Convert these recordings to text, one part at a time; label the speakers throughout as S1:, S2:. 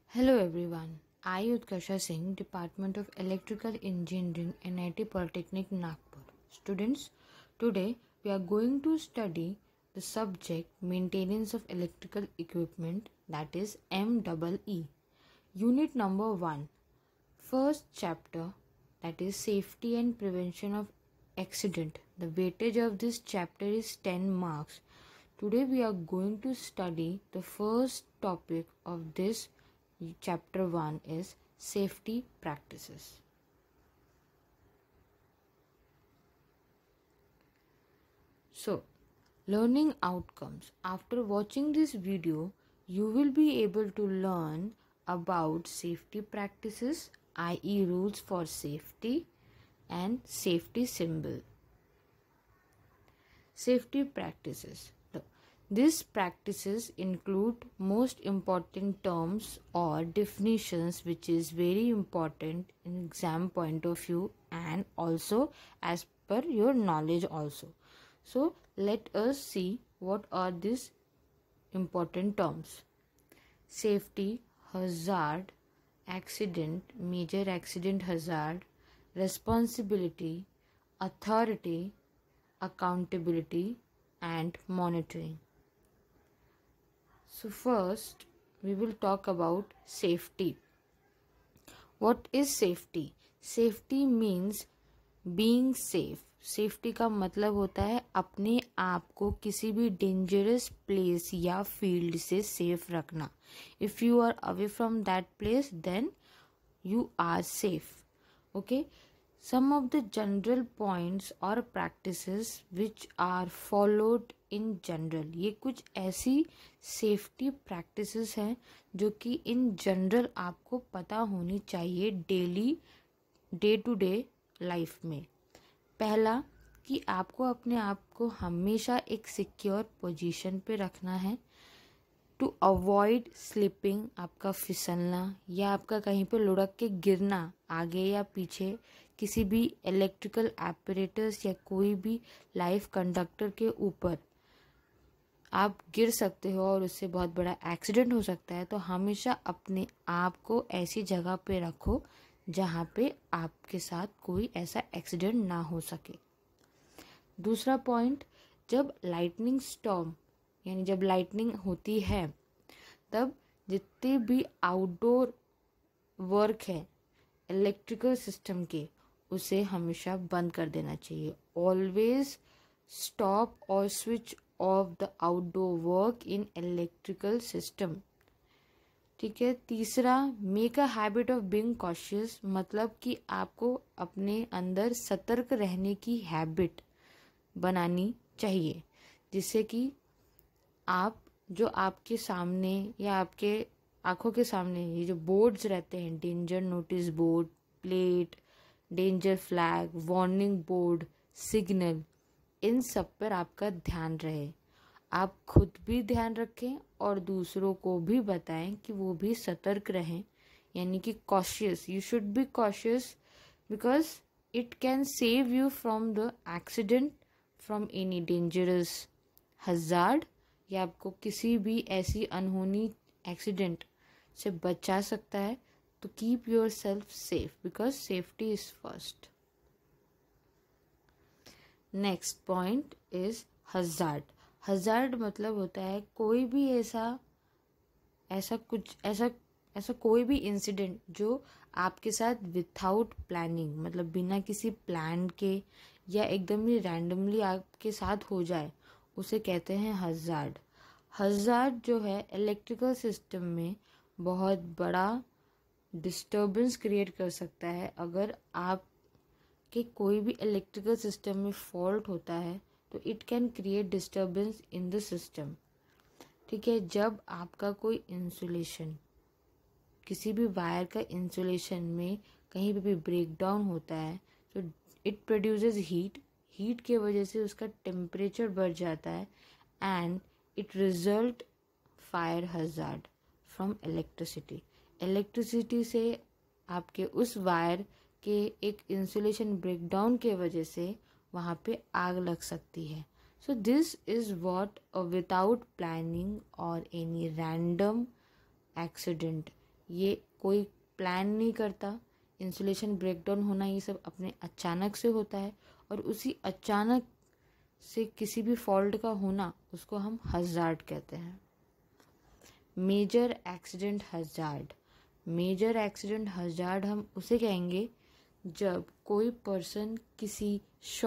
S1: Hello everyone, I Utkarsha Singh, Department of Electrical Engineering, NIT Polytechnic Nagpur. Students, today we are going to study the subject Maintenance of Electrical Equipment, that is MEE. Unit number 1, first chapter, that is Safety and Prevention of Accident. The weightage of this chapter is 10 marks. Today we are going to study the first topic of this chapter 1 is safety practices. So, learning outcomes. After watching this video, you will be able to learn about safety practices, i.e. rules for safety and safety symbol. Safety practices. These practices include most important terms or definitions which is very important in exam point of view and also as per your knowledge also. So let us see what are these important terms. Safety, hazard, accident, major accident hazard, responsibility, authority, accountability and monitoring. So first we will talk about safety. What is safety? Safety means being safe. Safety का मतलब होता है अपने आप को किसी भी dangerous place या फील्ड से सेफ रखना. If you are away from that place then you are safe. Okay. Some of the general points or practices which are followed in general. ये कुछ ऐसी safety practices हैं जो कि in general आपको पता होनी चाहिए daily day to day life में. पहला कि आपको अपने आप को हमेशा एक सिक्योर पोजीशन पे रखना है. टू अवॉइड स्लिपिंग, आपका फिसलना या आपका कहीं पे लुढ़क के गिरना आगे या पीछे किसी भी इलेक्ट्रिकल एपरेटस या कोई भी लाइव कंडक्टर के ऊपर आप गिर सकते हो और उससे बहुत बड़ा एक्सीडेंट हो सकता है. तो हमेशा अपने आप को ऐसी जगह पे रखो जहाँ पे आपके साथ कोई ऐसा एक्सीडेंट ना हो सके. दूसरा पॉइंट, जब लाइटनिंग स्टॉर्म यानी जब लाइटनिंग होती है तब जितने भी आउटडोर वर्क है इलेक्ट्रिकल सिस्टम के उसे हमेशा बंद कर देना चाहिए. ऑलवेज स्टॉप और switch off the outdoor work in electrical system. ठीक है. तीसरा, make a habit of being cautious, मतलब कि आपको अपने अंदर सतर्क रहने की हैबिट बनानी चाहिए जिससे कि आप जो आपके सामने या आपके आंखों के सामने ये जो बोर्ड्स रहते हैं, danger notice board, plate, danger flag, warning board, signal, इन सब पर आपका ध्यान रहे. आप खुद भी ध्यान रखें और दूसरों को भी बताएं कि वो भी सतर्क रहें. यानी कि cautious, you should be cautious because it can save you from the accident, from any dangerous hazard, या आपको किसी भी ऐसी अनहोनी एक्सीडेंट से बचा सकता है. तो keep yourself safe because safety is first. Next point is hazard. Hazard मतलब होता है कोई भी ऐसा कोई भी इंसिडेंट जो आपके साथ विथआउट प्लानिंग, मतलब बिना किसी प्लान के या एकदम ही रैंडमली आपके साथ हो जाए, उसे कहते हैं हजार्ड. हजार्ड जो है इलेक्ट्रिकल सिस्टम में बहुत बड़ा डिस्टर्बेंस क्रिएट कर सकता है. अगर आप के कोई भी इलेक्ट्रिकल सिस्टम में फॉल्ट होता है तो it can create disturbance in the system. ठीक है. जब आपका कोई इंसुलेशन, किसी भी वायर का इंसुलेशन में कहीं पे भी ब्रेक डाउन होता है तो इट प्रोड्यूसेस हीट के वजह से उसका टेम्परेचर बढ़ जाता है and it result fire hazard from electricity. Electricity से आपके उस वायर के एक इंसुलेशन ब्रेकडाउन के वजह से वहाँ पे आग लग सकती है. So this is what without planning और एनी रैंडम accident ये कोई प्लान नहीं करता। इंसुलेशन ब्रेकडाउन होना ये सब अपने अचानक से होता है, और उसी अचानक से किसी भी फॉल्ट का होना उसको हम हज़ार्ड कहते हैं। Major accident hazard, major accident hazard हम उसे कहेंगे जब कोई पर्सन किसी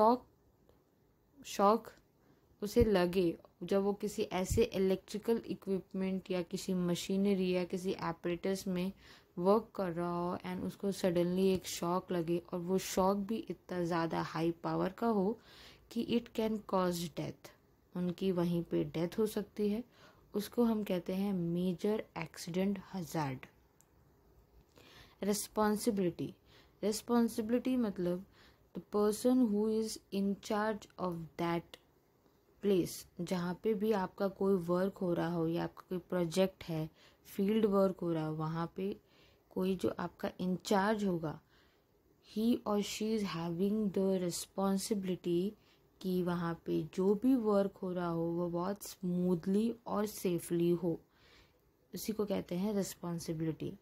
S1: शॉक उसे लगे, जब वो किसी ऐसे इलेक्ट्रिकल इक्विपमेंट या किसी मशीनरी या किसी एपरेटस में वर्क कर रहा हो एंड उसको सडनली एक शॉक लगे, और वो शॉक भी इतना ज़्यादा हाई पावर का हो कि इट कैन कॉज डेथ, उनकी वहीं पे डेथ हो सकती है, उसको हम कहते हैं major accident hazard. Responsibility, responsibility मतलब the person who is in charge of that place, जहाँ पे भी आपका कोई वर्क हो रहा हो या आपका कोई प्रोजेक्ट है, फील्ड वर्क हो रहा हो, वहाँ पे कोई जो आपका इंचार्ज होगा, ही और she is having the responsibility कि वहाँ पे जो भी वर्क हो रहा हो वो बहुत स्मूथली और सेफली हो, उसी को कहते हैं रिस्पॉन्सिबिलिटी।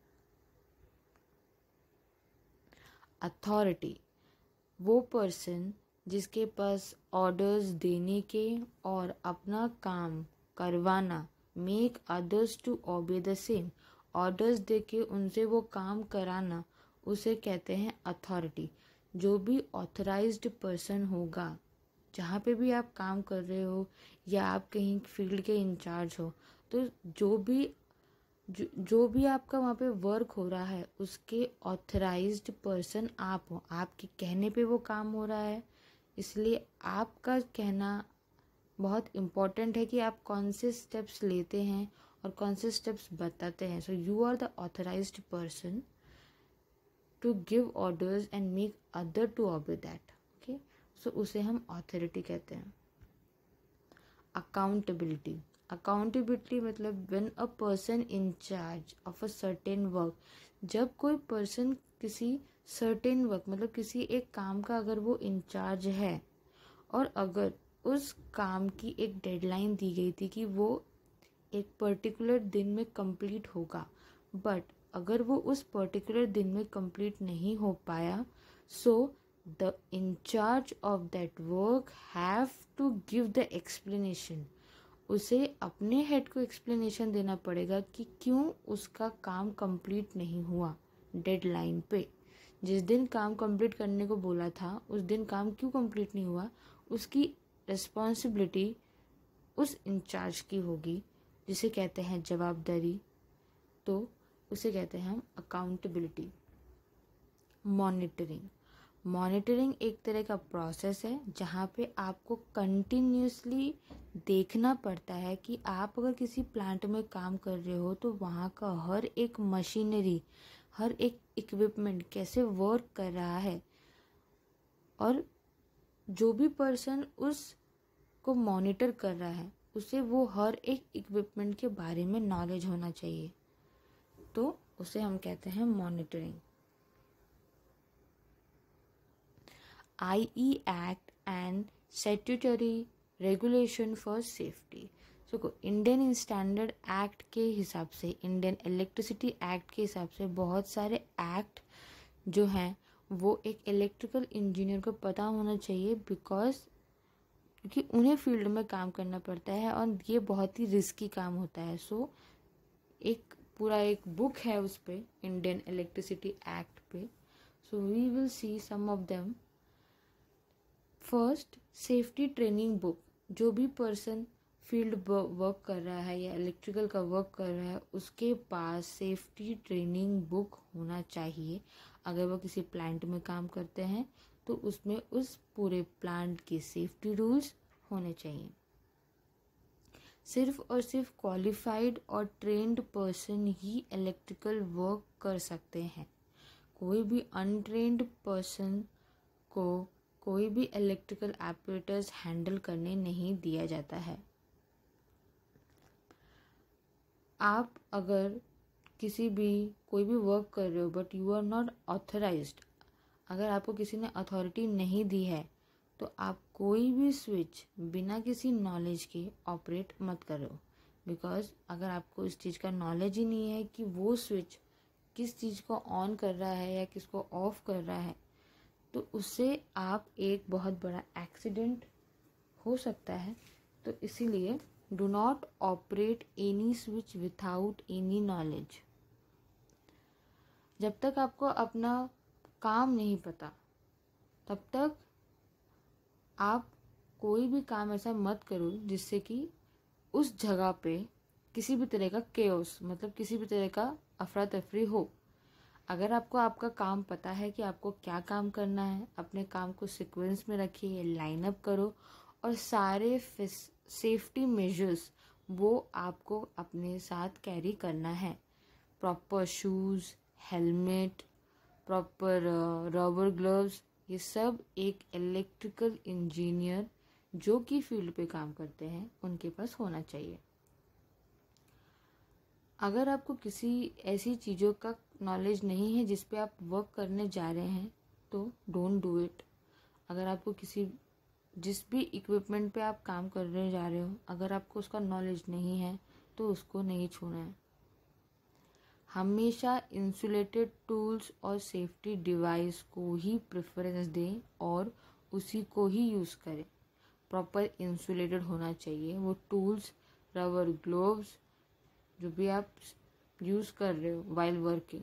S1: अथॉरिटी, वो पर्सन जिसके पास ऑर्डर्स देने के और अपना काम करवाना, make others to obey the same, orders दे के उनसे वो काम कराना, उसे कहते हैं अथॉरिटी। जो भी ऑथराइज्ड पर्सन होगा, जहाँ पे भी आप काम कर रहे हो या आप कहीं फील्ड के इंचार्ज हो, तो जो भी आपका वहाँ पे वर्क हो रहा है उसके ऑथराइज्ड पर्सन आप हो, आपके कहने पे वो काम हो रहा है, इसलिए आपका कहना बहुत इम्पोर्टेंट है कि आप कौन से स्टेप्स लेते हैं और कौन से स्टेप्स बताते हैं। So you are the authorised person to give orders and make other to obey that. Okay, so उसे हम ऑथोरिटी कहते हैं। अकाउंटेबिलिटी, अकाउंटेबिलिटी मतलब when a person in charge of a certain work, जब कोई पर्सन किसी सर्टेन वर्क मतलब किसी एक काम का अगर वो इंचार्ज है और अगर उस काम की एक डेडलाइन दी गई थी कि वो एक पर्टिकुलर दिन में कंप्लीट होगा, बट अगर वो उस पर्टिकुलर दिन में कंप्लीट नहीं हो पाया, so the incharge of that work have to give the explanation, उसे अपने हेड को एक्सप्लेनेशन देना पड़ेगा कि क्यों उसका काम कंप्लीट नहीं हुआ डेडलाइन पे। जिस दिन काम कंप्लीट करने को बोला था उस दिन काम क्यों कंप्लीट नहीं हुआ, उसकी रिस्पॉन्सिबिलिटी उस इंचार्ज की होगी, जिसे कहते हैं जवाबदारी, तो उसे कहते हैं हम अकाउंटेबिलिटी। मॉनिटरिंग, मॉनिटरिंग एक तरह का प्रोसेस है जहाँ पे आपको कंटिन्यूसली देखना पड़ता है कि आप अगर किसी प्लांट में काम कर रहे हो तो वहाँ का हर एक मशीनरी, हर एक इक्विपमेंट कैसे वर्क कर रहा है, और जो भी पर्सन उस को मॉनिटर कर रहा है उसे वो हर एक इक्विपमेंट के बारे में नॉलेज होना चाहिए, तो उसे हम कहते हैं monitoring. IE act and statutory regulation for safety. So Indian standard act के हिसाब से, इंडियन इलेक्ट्रिसिटी एक्ट के हिसाब से बहुत सारे एक्ट जो हैं वो एक इलेक्ट्रिकल इंजीनियर को पता होना चाहिए, क्योंकि उन्हें फील्ड में काम करना पड़ता है और ये बहुत ही रिस्की काम होता है। सो एक पूरा एक बुक है उस पे, इंडियन इलेक्ट्रिसिटी एक्ट पे। So we will see some of them. First, safety training book, जो भी पर्सन फील्ड वर्क कर रहा है या इलेक्ट्रिकल का वर्क कर रहा है उसके पास सेफ्टी ट्रेनिंग बुक होना चाहिए। अगर वो किसी प्लांट में काम करते हैं तो उसमें उस पूरे प्लांट के सेफ्टी रूल्स होने चाहिए। सिर्फ और सिर्फ क्वालिफाइड और ट्रेंड पर्सन ही इलेक्ट्रिकल वर्क कर सकते हैं। कोई भी अनट्रेंड पर्सन को कोई भी इलेक्ट्रिकल ऑपरेटर्स हैंडल करने नहीं दिया जाता है। आप अगर कोई भी वर्क कर रहे हो but you are not authorised, अगर आपको किसी ने अथॉरिटी नहीं दी है तो आप कोई भी स्विच बिना किसी नॉलेज के ऑपरेट मत करो, बिकॉज अगर आपको इस चीज़ का नॉलेज ही नहीं है कि वो स्विच किस चीज़ को ऑन कर रहा है या किसको ऑफ कर रहा है, तो उससे आप एक बहुत बड़ा एक्सीडेंट हो सकता है। तो इसीलिए do not operate any switch without any knowledge. जब तक आपको अपना काम नहीं पता तब तक आप कोई भी काम ऐसा मत करो जिससे कि उस जगह पे किसी भी तरह का केओस, मतलब किसी भी तरह का अफरा तफरी हो। अगर आपको आपका काम पता है कि आपको क्या काम करना है, अपने काम को सीक्वेंस में रखिए, लाइन अप करो, और सारे सेफ्टी मेजर्स वो आपको अपने साथ कैरी करना है। Proper shoes, helmet, proper rubber gloves, ये सब एक इलेक्ट्रिकल इंजीनियर जो कि फील्ड पे काम करते हैं उनके पास होना चाहिए। अगर आपको किसी ऐसी चीज़ों का नॉलेज नहीं है जिस पे आप वर्क करने जा रहे हैं तो डोंट डू इट। अगर आपको जिस भी इक्विपमेंट पे आप काम करने जा रहे हो, अगर आपको उसका नॉलेज नहीं है तो उसको नहीं छूना है। हमेशा इंसुलेटेड टूल्स और सेफ्टी डिवाइस को ही प्रेफरेंस दें और उसी को ही यूज़ करें। प्रॉपर इंसुलेटेड होना चाहिए वो टूल्स, रबर ग्लोव्स, जो भी आप यूज़ कर रहे हो वाइल वर्किंग।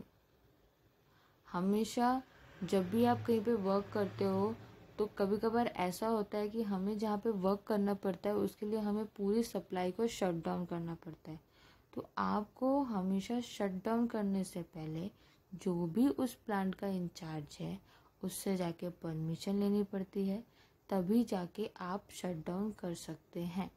S1: हमेशा जब भी आप कहीं पे वर्क करते हो तो कभी कभार ऐसा होता है कि हमें जहाँ पे वर्क करना पड़ता है उसके लिए हमें पूरी सप्लाई को शट डाउन करना पड़ता है। तो आपको हमेशा शट डाउन करने से पहले जो भी उस प्लांट का इंचार्ज है उससे जाके परमिशन लेनी पड़ती है, तभी जाके आप शट डाउन कर सकते हैं।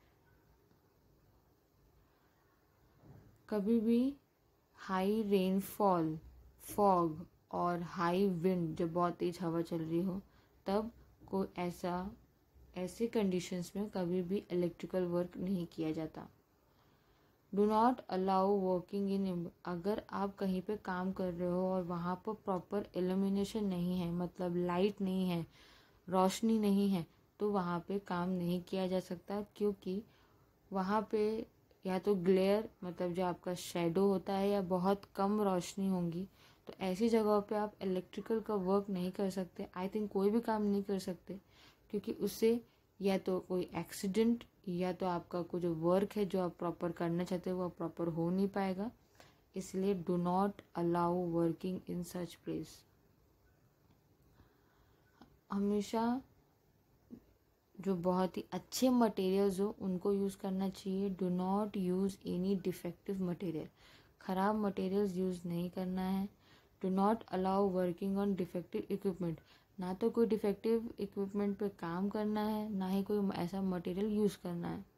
S1: कभी भी हाई रेनफॉल, फॉग और हाई विंड, जब बहुत तेज हवा चल रही हो, तब कोई ऐसे कंडीशंस में कभी भी इलेक्ट्रिकल वर्क नहीं किया जाता। Do not allow working in, अगर आप कहीं पे काम कर रहे हो और वहाँ पर प्रॉपर इल्यूमिनेशन नहीं है, मतलब लाइट नहीं है, रोशनी नहीं है, तो वहाँ पे काम नहीं किया जा सकता, क्योंकि वहाँ पे या तो ग्लेयर, मतलब जो आपका शेडो होता है, या बहुत कम रोशनी होंगी। तो ऐसी जगहों पे आप इलेक्ट्रिकल का वर्क नहीं कर सकते। आई थिंक कोई भी काम नहीं कर सकते, क्योंकि उससे या तो कोई एक्सीडेंट या तो आपका कोई जो वर्क है जो आप प्रॉपर करना चाहते हो वो प्रॉपर हो नहीं पाएगा। इसलिए do not allow working in such place. हमेशा जो बहुत ही अच्छे मटेरियल्स हो उनको यूज़ करना चाहिए। Do not use any defective material, ख़राब मटेरियल्स यूज़ नहीं करना है। Do not allow working on defective equipment, ना तो कोई डिफेक्टिव इक्विपमेंट पे काम करना है, ना ही कोई ऐसा मटेरियल यूज़ करना है।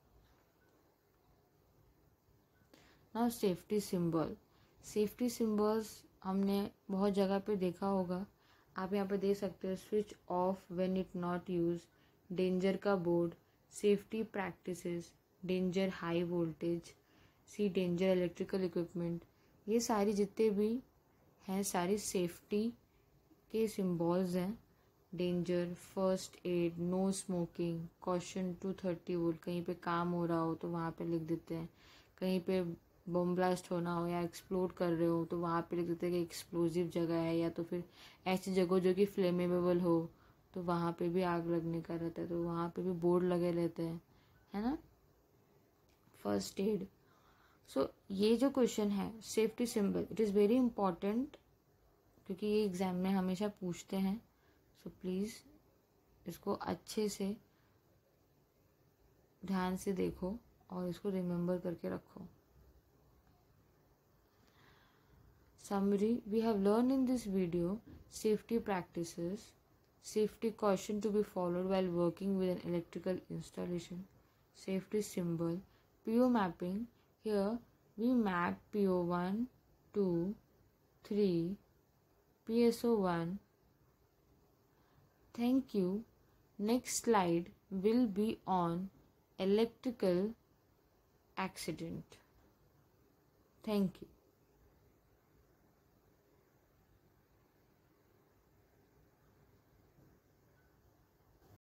S1: Now safety symbol. Safety symbols हमने बहुत जगह पे देखा होगा। आप यहाँ पे देख सकते हो, switch off when it not use, danger का board, safety practices, danger high voltage, see danger electrical equipment. ये सारी जितने भी हैं सारी सेफ्टी के सिंबल्स हैं। Danger, first aid, no smoking, caution 230 volt, कहीं पे काम हो रहा हो तो वहाँ पे लिख देते हैं। कहीं पे बम ब्लास्ट होना हो या एक्सप्लोड कर रहे हो तो वहाँ पे लिख देते हैं कि एक्सप्लोजिव जगह है, या तो फिर ऐसी जगह जो कि फ्लेमेबल हो तो वहाँ पे भी आग लगने का रहता है, तो वहाँ पे भी बोर्ड लगे रहते हैं, है ना। First aid. सो ये जो क्वेश्चन है safety symbol, it is very important, क्योंकि ये एग्ज़ाम में हमेशा पूछते हैं। सो प्लीज़ इसको अच्छे से ध्यान से देखो और इसको रिमेम्बर करके रखो। Summary: we have learned in this video safety practices, safety caution to be followed while working with an electrical installation, safety symbol, PO mapping. Here we map PO1, 2, 3, PSO1. Thank you. Next slide will be on electrical accident. Thank you.